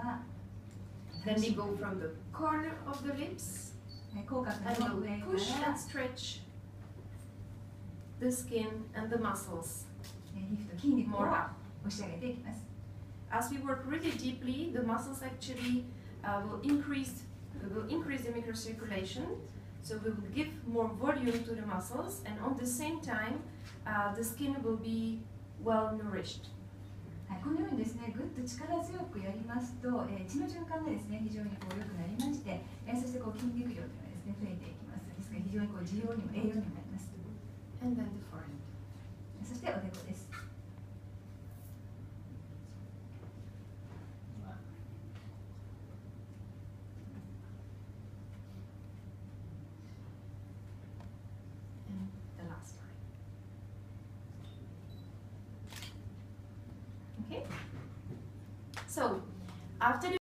は Then we go from the corner of the lips 口角 and の we'll 上か push ら and stretch the skin and the muscles リフト筋肉を more up. 押し上げていきます。 As we work really deeply, the muscles actually will increase the microcirculation. So we will give more volume to the muscles, and on the same time, the skin will be well nourished. このようにですね、ぐっと力強くやりますと、血の循環がですね、非常に良くなりまして、そして筋肉量というのがですね、増えていきます。ですから非常に需要にも栄養にもなります。 And then the forehead. そしておでこです。 The last line. Okay. So after